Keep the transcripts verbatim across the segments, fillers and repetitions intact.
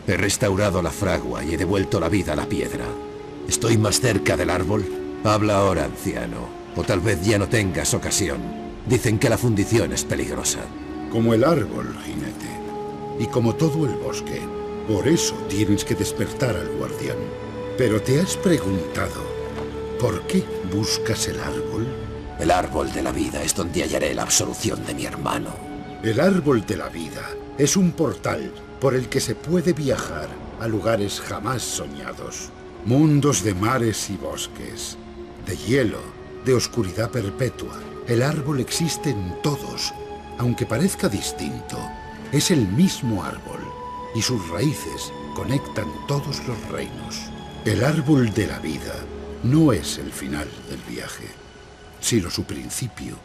He restaurado la fragua y he devuelto la vida a la piedra. ¿Estoy más cerca del árbol? Habla ahora, anciano. O tal vez ya no tengas ocasión. Dicen que la fundición es peligrosa. Como el árbol, jinete. Y como todo el bosque. Por eso tienes que despertar al guardián. Pero ¿te has preguntado por qué buscas el árbol? El árbol de la vida es donde hallaré la absolución de mi hermano. El árbol de la vida es un portal por el que se puede viajar a lugares jamás soñados. Mundos de mares y bosques, de hielo, de oscuridad perpetua. El árbol existe en todos, aunque parezca distinto. Es el mismo árbol, y sus raíces conectan todos los reinos. El árbol de la vida no es el final del viaje, sino su principio.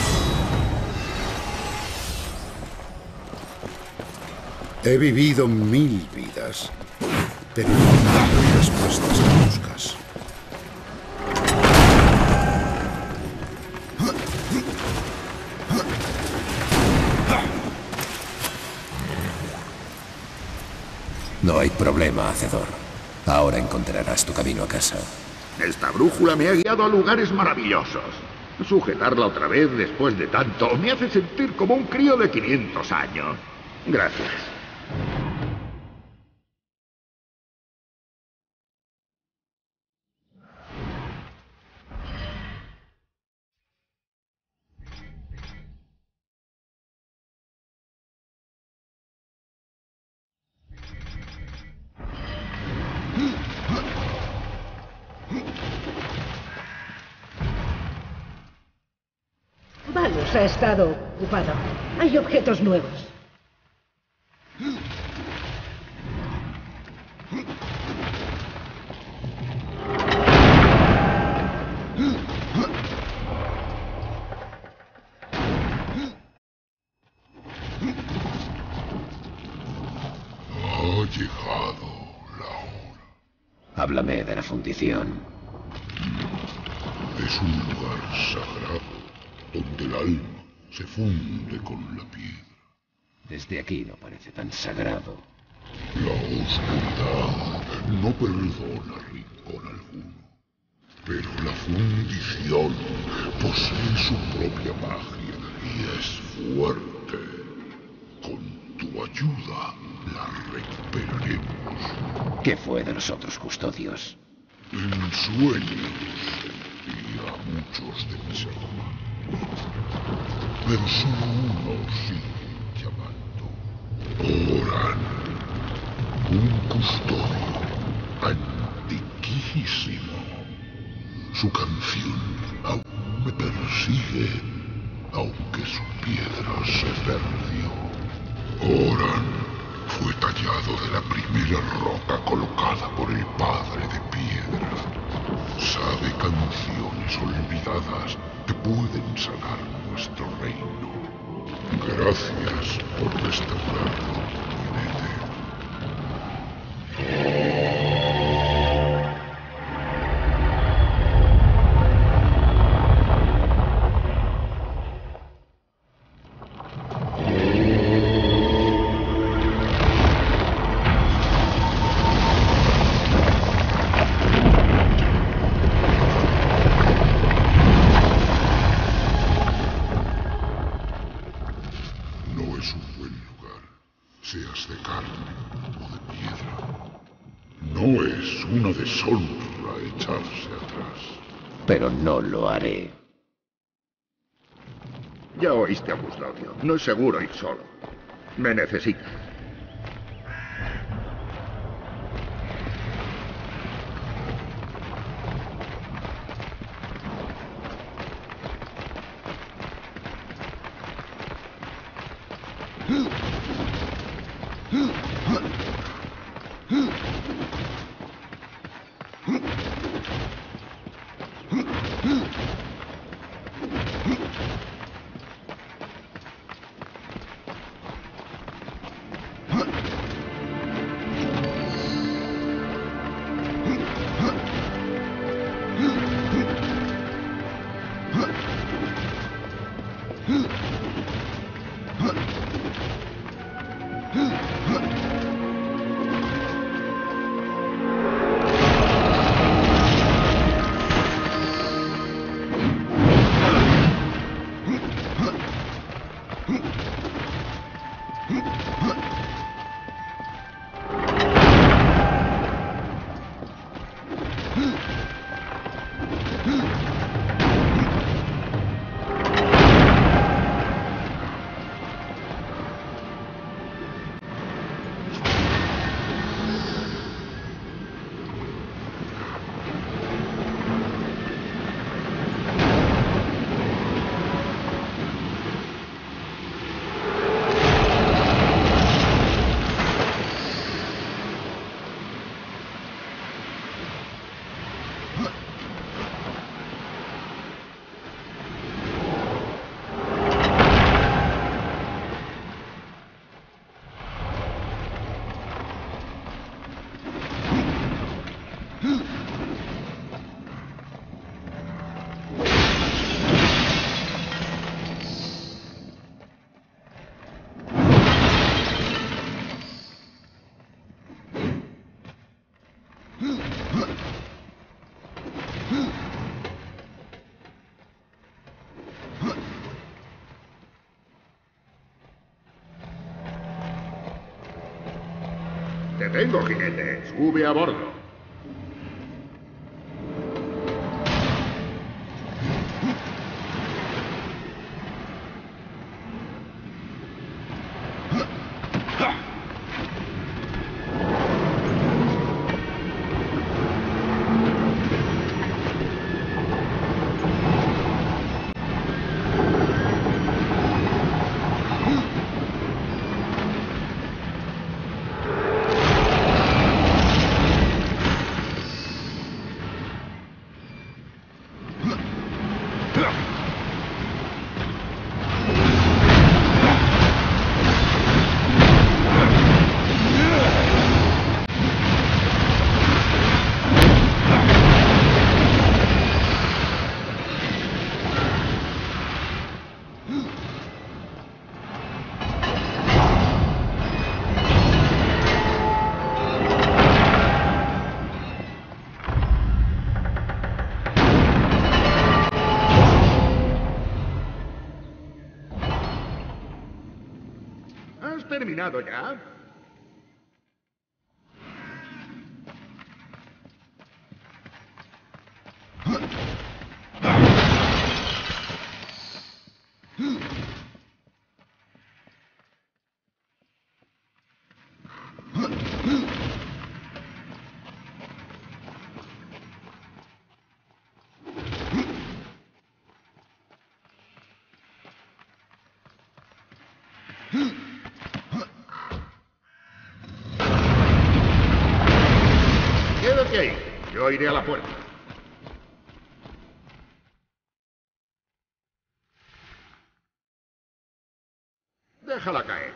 He vivido mil vidas, pero no hay respuestas que buscas. No hay problema, Hacedor. Ahora encontrarás tu camino a casa. Esta brújula me ha guiado a lugares maravillosos. Sujetarla otra vez después de tanto me hace sentir como un crío de quinientos años. Gracias. Valos ha estado ocupado. Hay objetos nuevos. Ha llegado la hora. Háblame de la fundición. Es un lugar sagrado, donde el alma se funde con la piedra. Desde aquí no parece tan sagrado. La oscuridad no perdona rincón alguno. Pero la fundición posee su propia magia y es fuerte. Con tu ayuda la recuperaremos. ¿Qué fue de los otros custodios? En sueños vi a muchos de mis hermanos, pero solo uno sigue llamando. Oran, un custodio antiquísimo. Su canción aún me persigue, aunque su piedra se perdió. Oran fue tallado de la primera roca colocada por el Padre de Piedra. Sabe canciones olvidadas que pueden sanar nuestro reino. Gracias por restaurarlo, jinete. Seas de carne o de piedra. No es una deshonra echarse atrás. Pero no lo haré. Ya oíste a Custodio. No es seguro ir solo. Me necesitas. Te tengo, jinete. Sube a bordo. ¿Has terminado ya? Quédate ahí. Yo iré a la puerta. Déjala caer.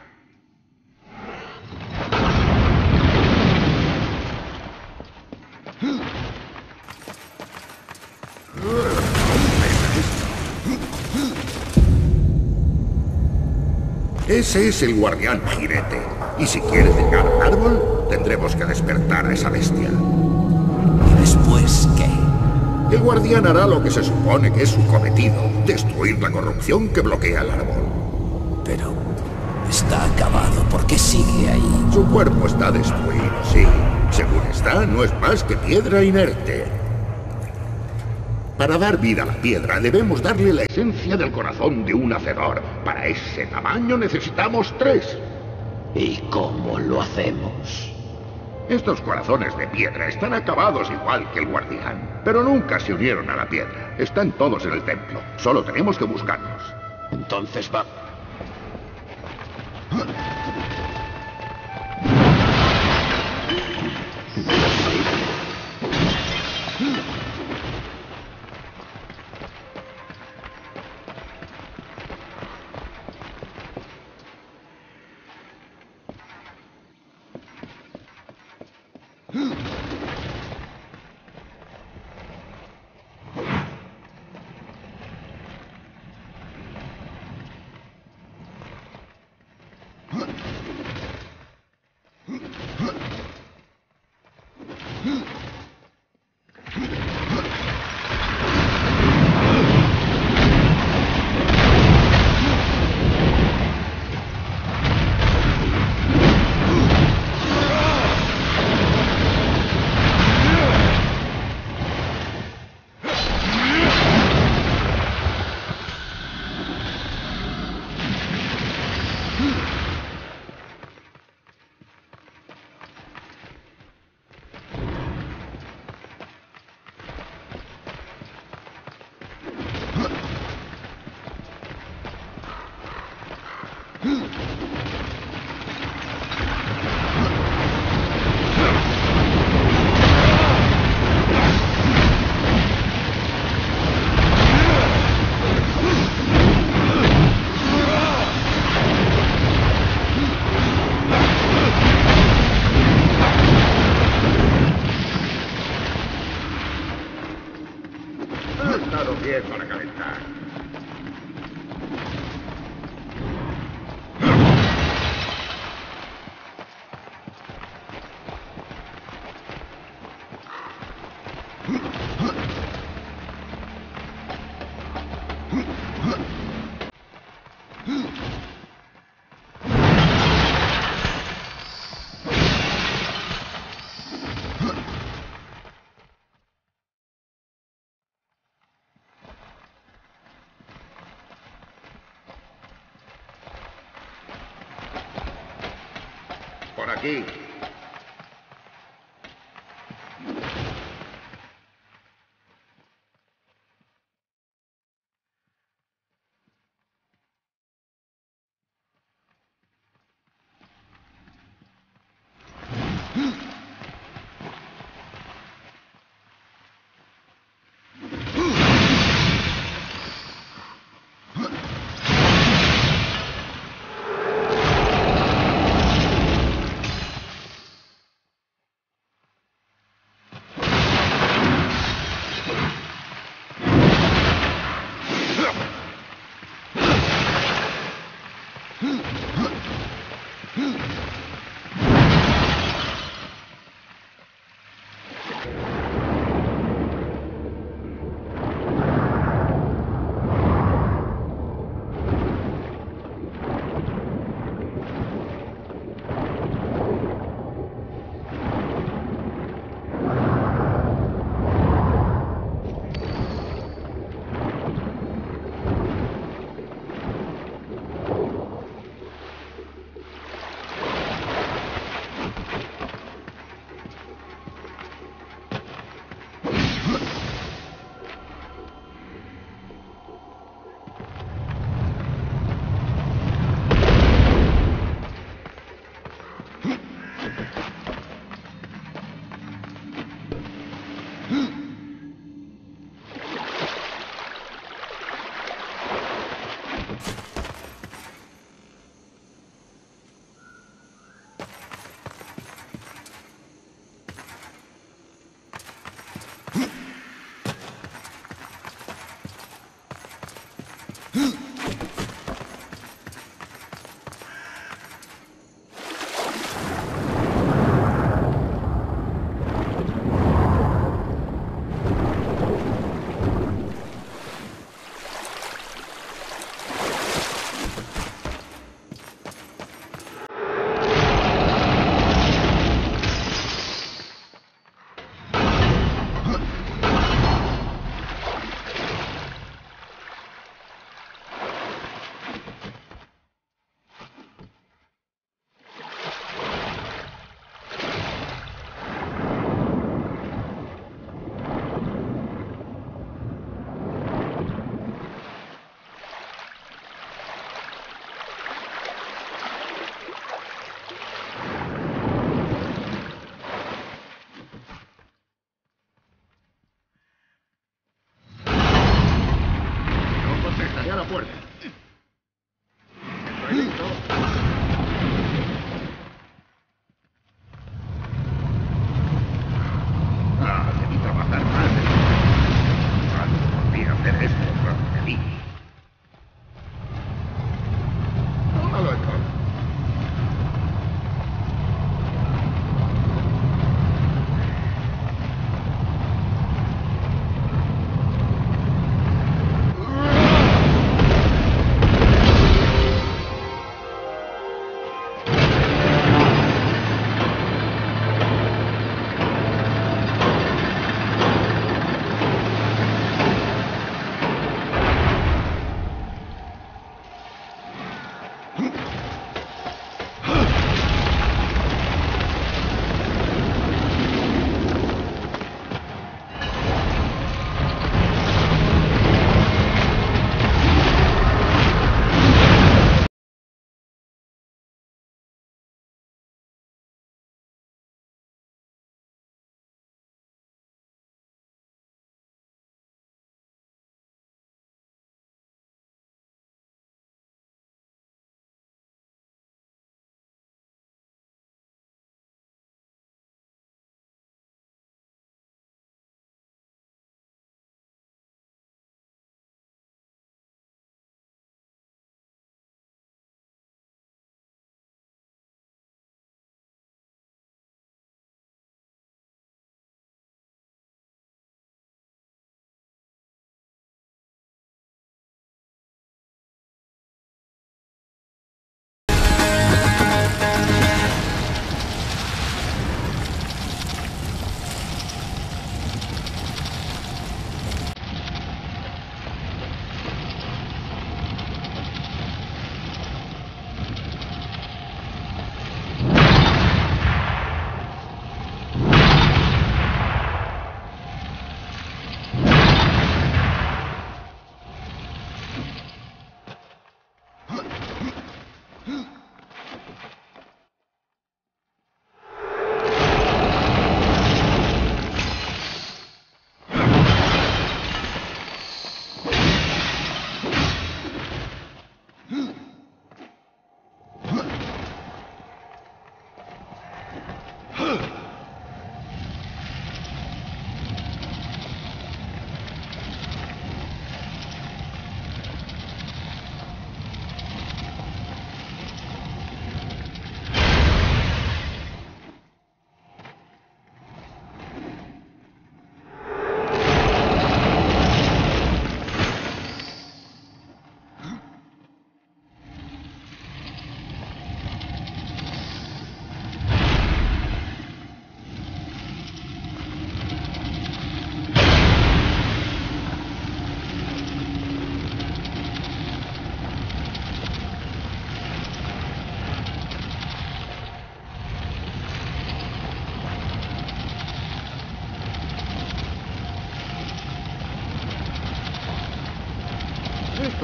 Ese es el guardián, jinete. Y si quiere llegar al árbol, tendremos que despertar a esa bestia. ¿Y después qué? El guardián hará lo que se supone que es su cometido, destruir la corrupción que bloquea el árbol. Pero está acabado. ¿Por qué sigue ahí? Su cuerpo está destruido, sí. Según está, no es más que piedra inerte. Para dar vida a la piedra, debemos darle la esencia del corazón de un hacedor. Para ese tamaño necesitamos tres. ¿Y cómo lo hacemos? Estos corazones de piedra están acabados igual que el guardián, pero nunca se unieron a la piedra. Están todos en el templo. Solo tenemos que buscarlos. Entonces va... Huh? por aquí.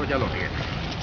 Eso ya lo tiene.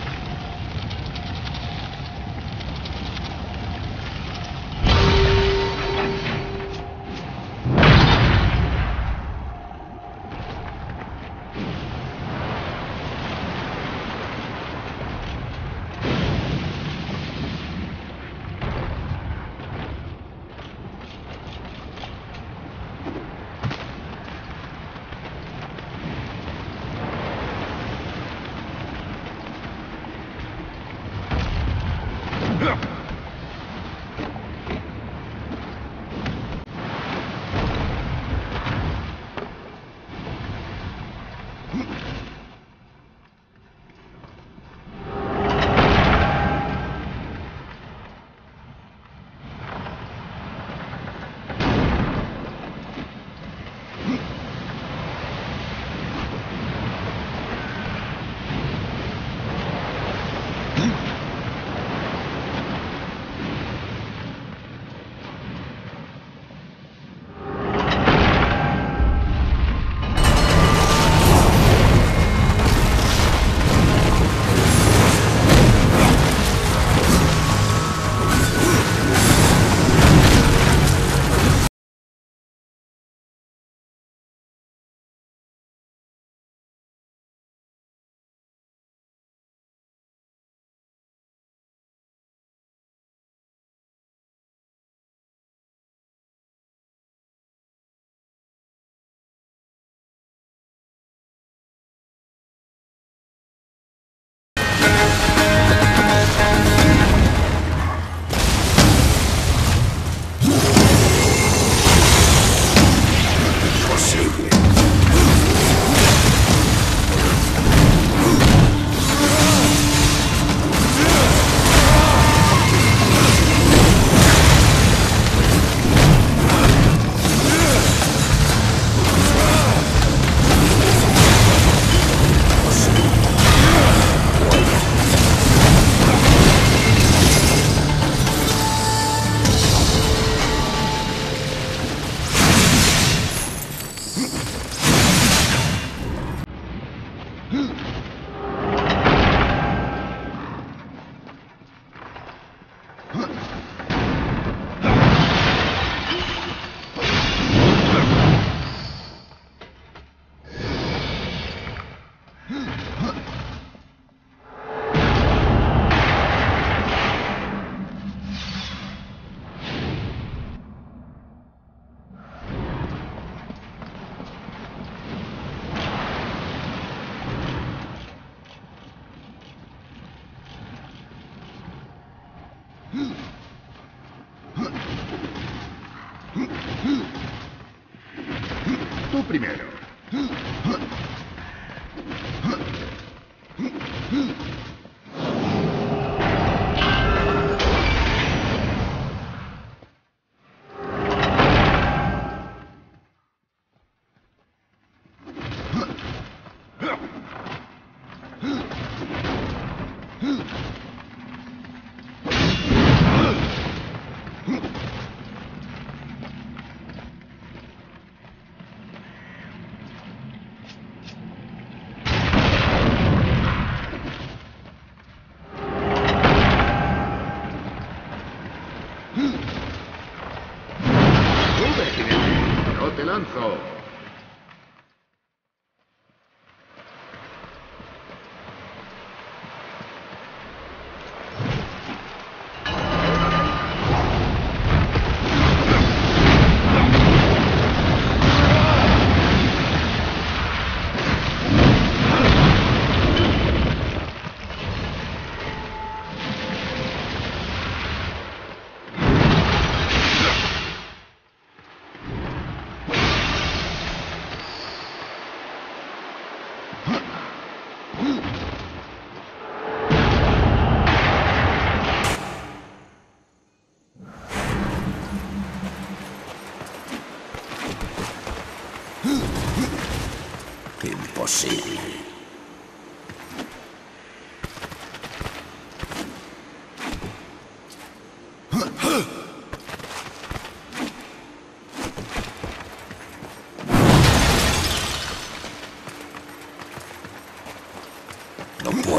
Tú primero. ¡No te lanzo! Imposible. No puedo.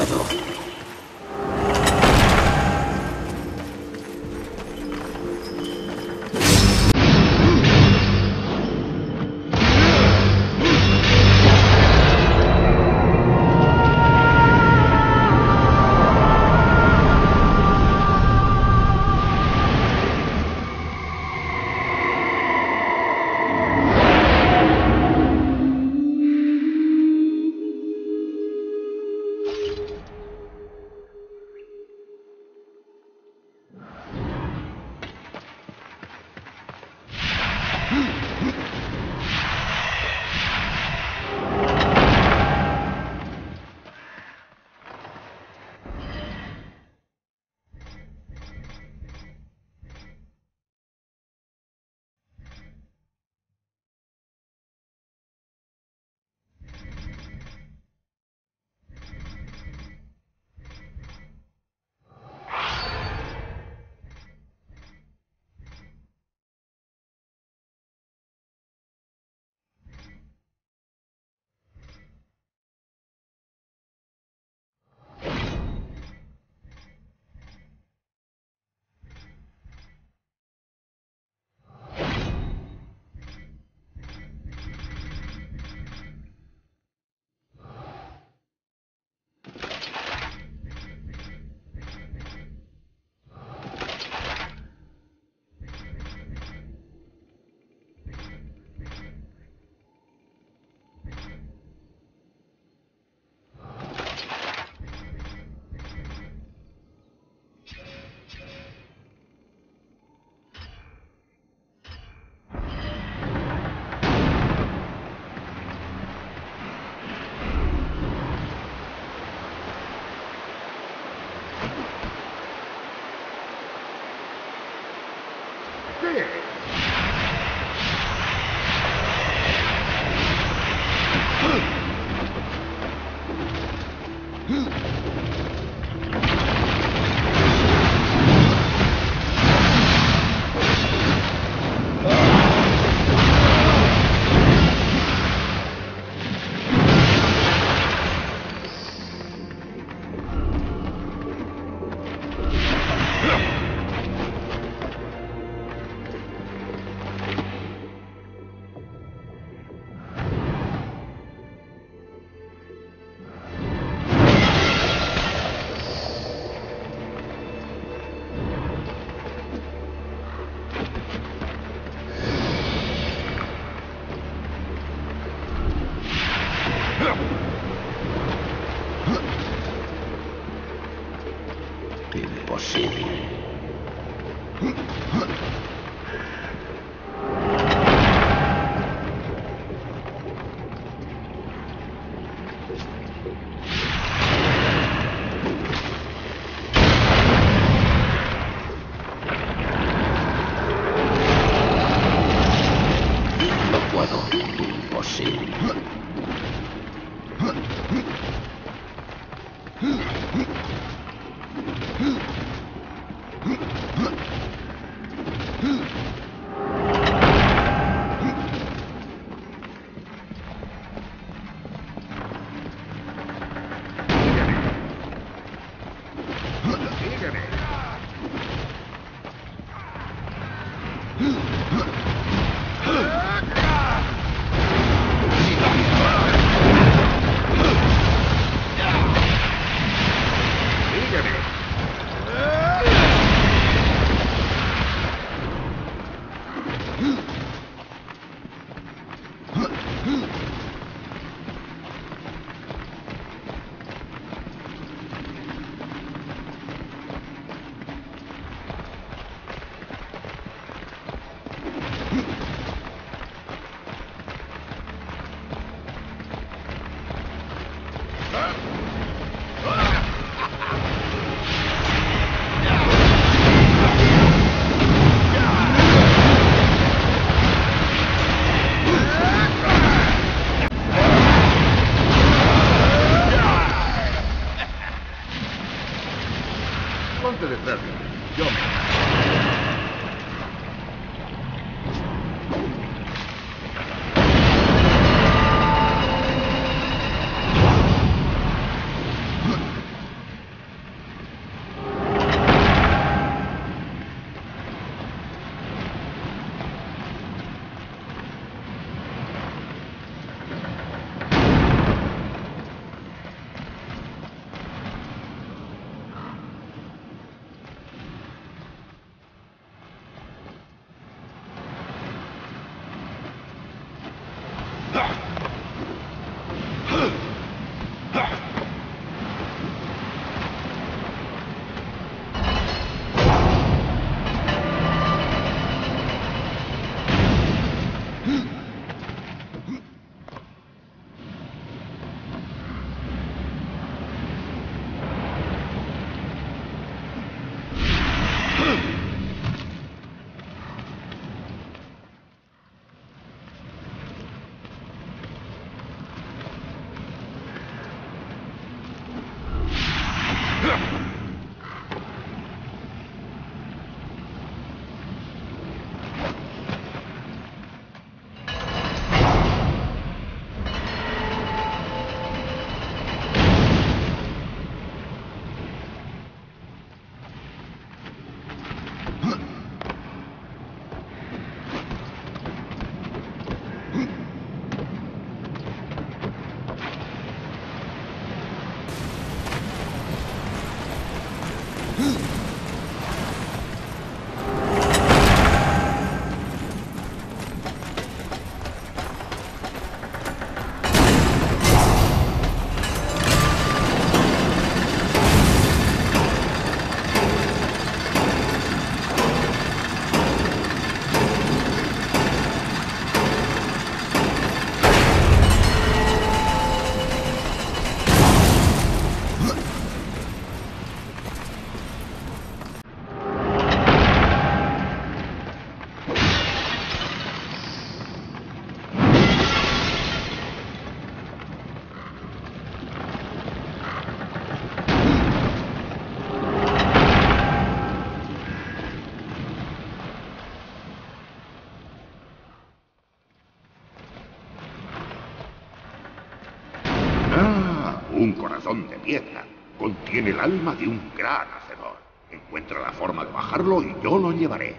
corazón de piedra. Contiene el alma de un gran hacedor. Encuentra la forma de bajarlo y yo lo llevaré.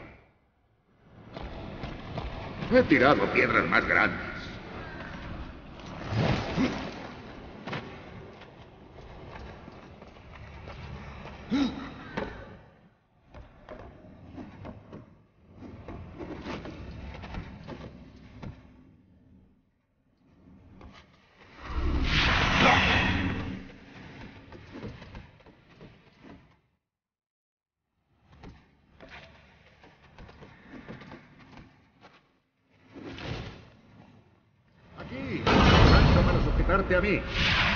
He tirado piedras más grandes. Aquí, lanza para sujetarte a mí.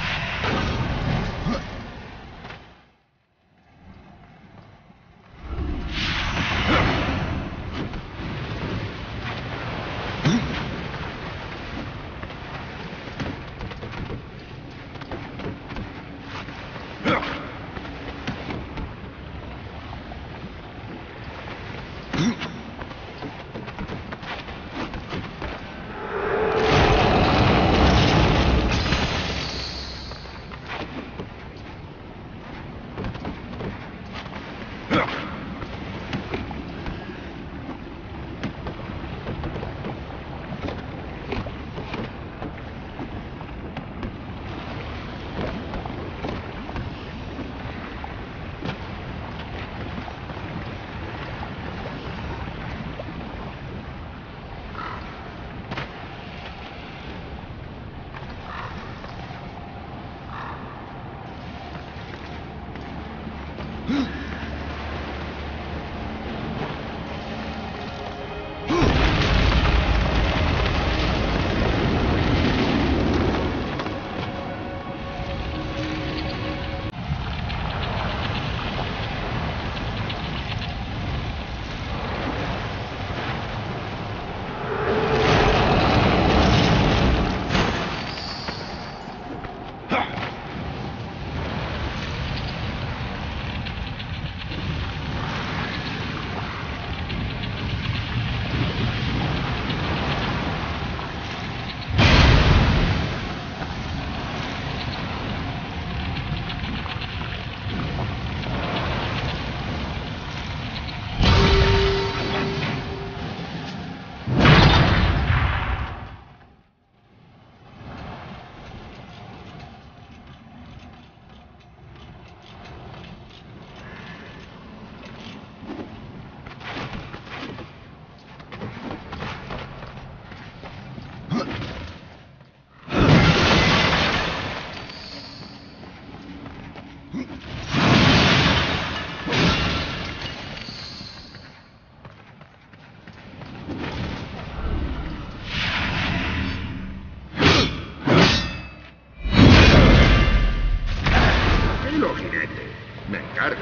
Me encargo.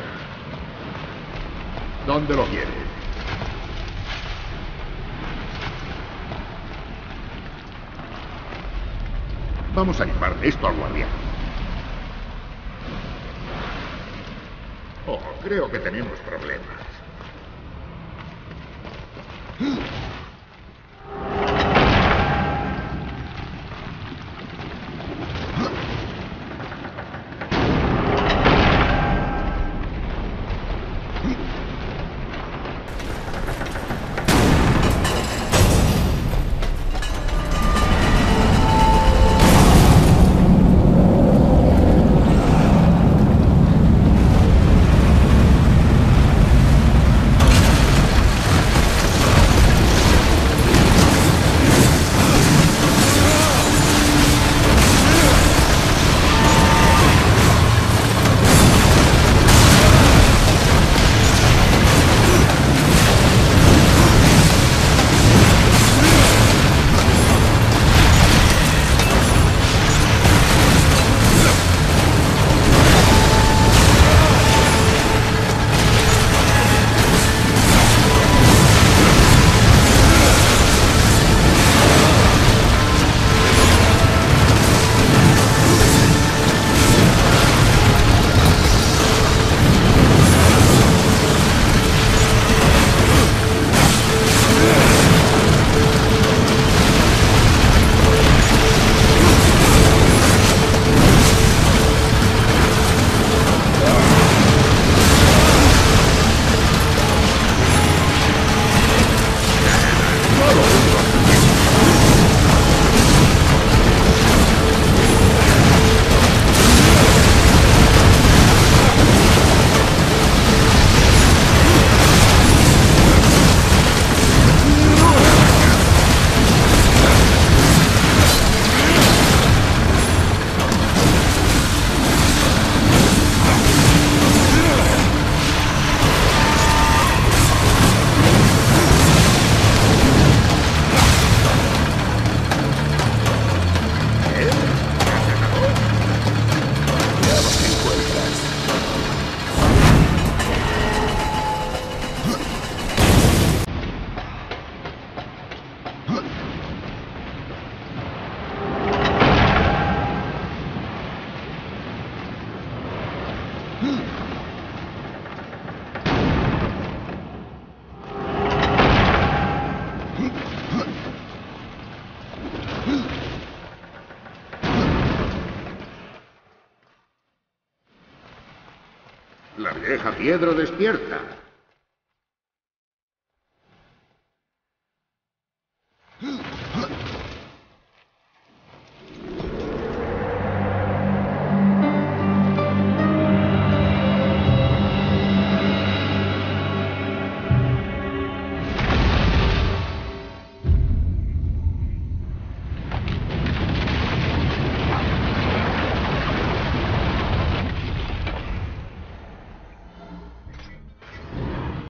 ¿Dónde lo quieres? Vamos a llevarle esto al guardián. Oh, creo que tenemos problemas. La vieja piedra despierta.